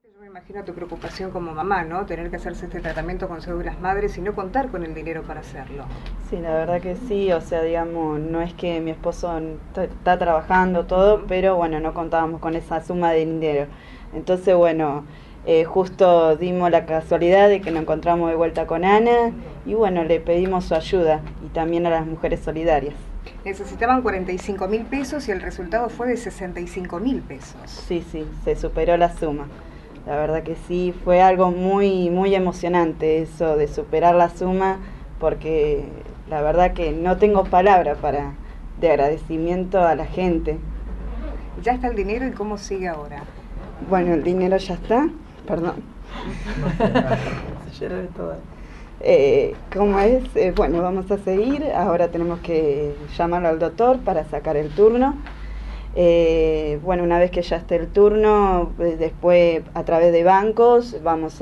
Yo me imagino tu preocupación como mamá, ¿no? Tener que hacerse este tratamiento con cédulas madres y no contar con el dinero para hacerlo. Sí, la verdad que sí, o sea, digamos, no es que mi esposo está trabajando todo, pero bueno, no contábamos con esa suma de dinero. Entonces, bueno, justo dimos la casualidad de que nos encontramos de vuelta con Ana y bueno, le pedimos su ayuda y también a las mujeres solidarias. Necesitaban 45.000 pesos y el resultado fue de 65.000 pesos. Sí, sí, se superó la suma. La verdad que sí, fue algo muy, muy emocionante eso de superar la suma, porque la verdad que no tengo palabras de agradecimiento a la gente. Ya está el dinero y cómo sigue ahora. Bueno, el dinero ya está, perdón. Se lloró de todo. ¿Cómo es? Bueno, vamos a seguir. Ahora tenemos que llamarlo al doctor para sacar el turno. Bueno, una vez que ya esté el turno, después a través de bancos vamos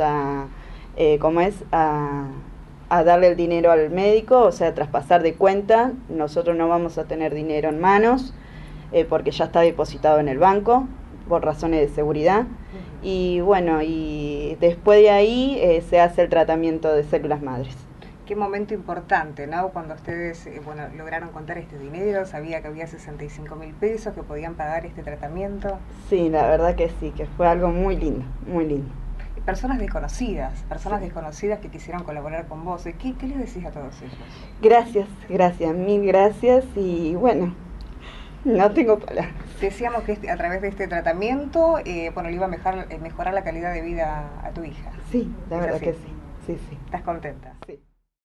a darle el dinero al médico, o sea, traspasar de cuenta. Nosotros no vamos a tener dinero en manos porque ya está depositado en el banco por razones de seguridad. Y bueno, y después de ahí se hace el tratamiento de células madres. Qué momento importante, ¿no? Cuando ustedes lograron contar este dinero, sabía que había 65.000 pesos, que podían pagar este tratamiento. Sí, la verdad que sí, que fue algo muy lindo, muy lindo. Personas desconocidas que quisieron colaborar con vos. ¿Qué les decís a todos ellos? Gracias, mil gracias y bueno, no tengo palabras. Decíamos que a través de este tratamiento, le iba a mejorar la calidad de vida a tu hija. Sí, la verdad que sí. ¿Estás contenta? Sí.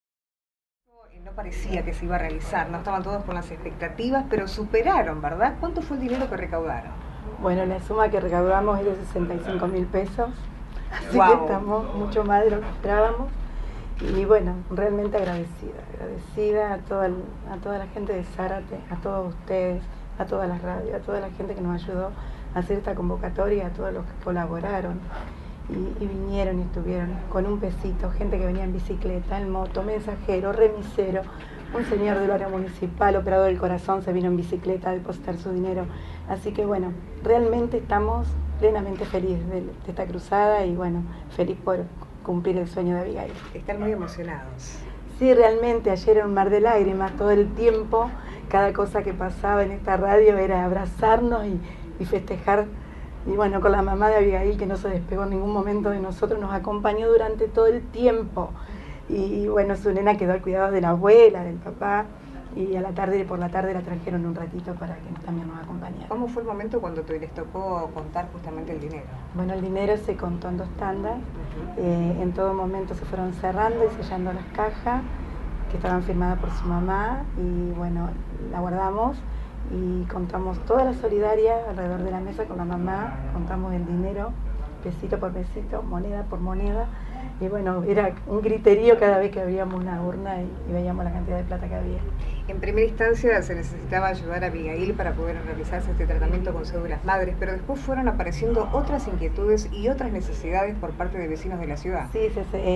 No parecía que se iba a realizar, no estaban todos con las expectativas, pero superaron, ¿verdad? ¿Cuánto fue el dinero que recaudaron? Bueno, la suma que recaudamos es de 65.000 pesos, así Wow. que estamos mucho más de lo que esperábamos. Y bueno, realmente agradecida a toda la gente de Zárate, a todos ustedes, a todas las radios, a toda la gente que nos ayudó a hacer esta convocatoria, a todos los que colaboraron y vinieron y estuvieron con un pesito, gente que venía en bicicleta, en moto, mensajero, remisero, un señor del área municipal, operador del corazón, se vino en bicicleta a depositar su dinero. Así que bueno, realmente estamos plenamente felices de esta cruzada y bueno, feliz por cumplir el sueño de Abigail. Están muy emocionados. Sí, realmente ayer era un mar de lágrimas, todo el tiempo, cada cosa que pasaba en esta radio era abrazarnos y festejar. Y bueno, con la mamá de Abigail, que no se despegó en ningún momento de nosotros, nos acompañó durante todo el tiempo. Y bueno, su nena quedó al cuidado de la abuela, del papá, y por la tarde la trajeron un ratito para que también nos acompañara. ¿Cómo fue el momento cuando les tocó contar justamente el dinero? Bueno, el dinero se contó en 2 tandas, en todo momento se fueron cerrando y sellando las cajas que estaban firmadas por su mamá y bueno, la guardamos y contamos toda la solidaria alrededor de la mesa con la mamá, contamos el dinero, pesito por pesito, moneda por moneda, y bueno, era un griterío cada vez que abríamos una urna y veíamos la cantidad de plata que había. En primera instancia se necesitaba ayudar a Abigail para poder realizarse este tratamiento con cédulas madres, pero después fueron apareciendo otras inquietudes y otras necesidades por parte de vecinos de la ciudad. Sí,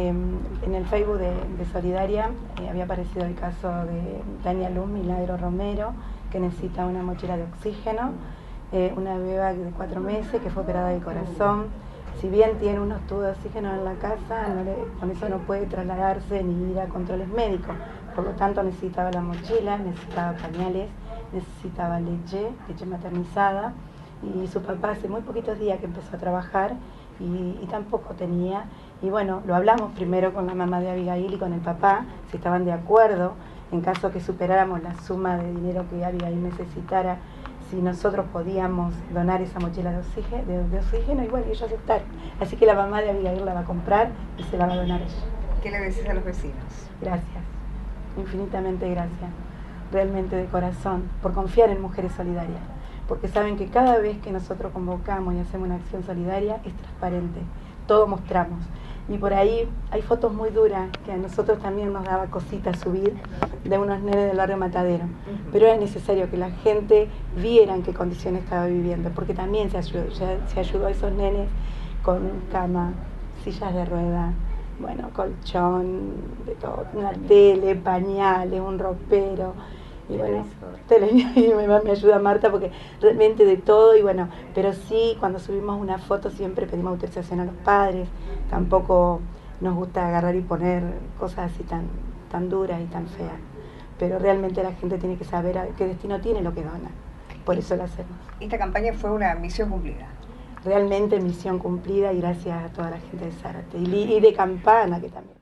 en el Facebook de Solidaria había aparecido el caso de Tania Luz Milagro Romero, que necesita una mochila de oxígeno, una beba de 4 meses que fue operada del corazón. Si bien tiene unos tubos de oxígeno en la casa, con eso no puede trasladarse ni ir a controles médicos. Por lo tanto necesitaba la mochila, necesitaba pañales, necesitaba leche maternizada. Y su papá hace muy poquitos días que empezó a trabajar y tampoco tenía. Y bueno, lo hablamos primero con la mamá de Abigail y con el papá, si estaban de acuerdo, en caso que superáramos la suma de dinero que Abigail necesitara, si nosotros podíamos donar esa mochila de oxígeno, y bueno, ellos aceptaron. Así que la mamá de Abigail la va a comprar y se la va a donar ella. ¿Qué le decís a los vecinos? Gracias, infinitamente gracias, realmente de corazón, por confiar en Mujeres Solidarias, porque saben que cada vez que nosotros convocamos y hacemos una acción solidaria es transparente, todo mostramos. Y por ahí hay fotos muy duras que a nosotros también nos daba cosita subir de unos nenes del barrio Matadero. Pero era necesario que la gente viera en qué condiciones estaba viviendo, porque también se ayudó a esos nenes con cama, sillas de rueda, bueno, colchón, de todo, una tele, pañales, un ropero. Y bueno, y me ayuda Marta porque realmente de todo y bueno, pero sí cuando subimos una foto siempre pedimos autorización a los padres, tampoco nos gusta agarrar y poner cosas así tan duras y tan feas, pero realmente la gente tiene que saber a qué destino tiene lo que dona, por eso lo hacemos. Esta campaña fue una misión cumplida. Realmente misión cumplida y gracias a toda la gente de Zárate y de Campana que también.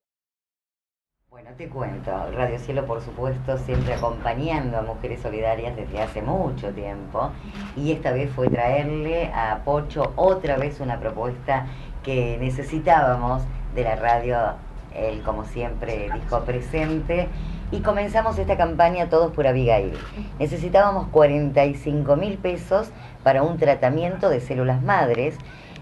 Bueno, te cuento, Radio Cielo por supuesto siempre acompañando a Mujeres Solidarias desde hace mucho tiempo y esta vez fue traerle a Pocho otra vez una propuesta que necesitábamos de la radio. Él como siempre dijo presente y comenzamos esta campaña Todos por Abigail. Necesitábamos 45.000 pesos para un tratamiento de células madres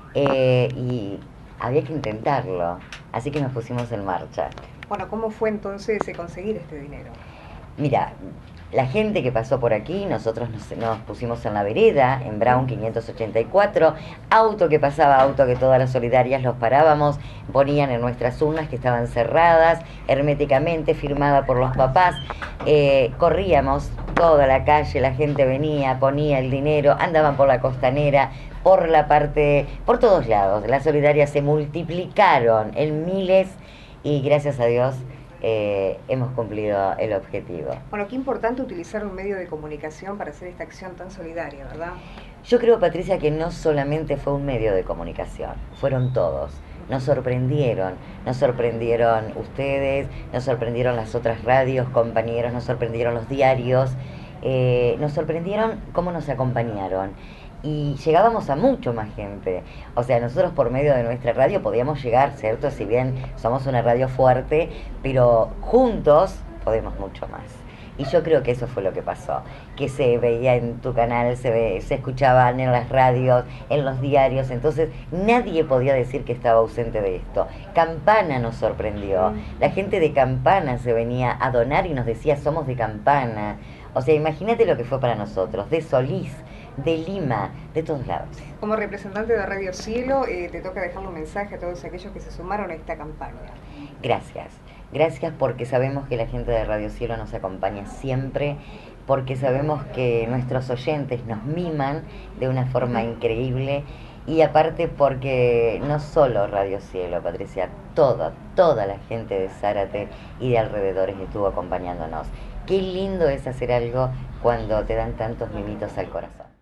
y había que intentarlo, así que nos pusimos en marcha. Bueno, ¿cómo fue entonces conseguir este dinero? Mira, la gente que pasó por aquí, nosotros nos pusimos en la vereda, en Brown 584, auto que pasaba, auto que todas las solidarias los parábamos, ponían en nuestras urnas que estaban cerradas, herméticamente, firmada por los papás, corríamos toda la calle, la gente venía, ponía el dinero, andaban por la costanera, por la parte, por todos lados, las solidarias se multiplicaron en miles y gracias a Dios hemos cumplido el objetivo. Bueno, qué importante utilizar un medio de comunicación para hacer esta acción tan solidaria, ¿verdad? Yo creo, Patricia, que no solamente fue un medio de comunicación, fueron todos. Nos sorprendieron ustedes, nos sorprendieron las otras radios, compañeros, nos sorprendieron los diarios, nos sorprendieron cómo nos acompañaron. Y llegábamos a mucho más gente. O sea, nosotros por medio de nuestra radio podíamos llegar, ¿cierto? Si bien somos una radio fuerte, pero juntos podemos mucho más. Y yo creo que eso fue lo que pasó, que se veía en tu canal, se escuchaban en las radios, en los diarios, entonces nadie podía decir que estaba ausente de esto. Campana nos sorprendió, la gente de Campana se venía a donar y nos decía somos de Campana. O sea, imagínate lo que fue para nosotros, de Solís, de Lima, de todos lados. Como representante de Radio Cielo, te toca dejarle un mensaje a todos aquellos que se sumaron a esta campaña. Gracias porque sabemos que la gente de Radio Cielo nos acompaña siempre, porque sabemos que nuestros oyentes nos miman de una forma increíble y aparte porque no solo Radio Cielo, Patricia, toda la gente de Zárate y de alrededores estuvo acompañándonos. Qué lindo es hacer algo cuando te dan tantos mimitos al corazón.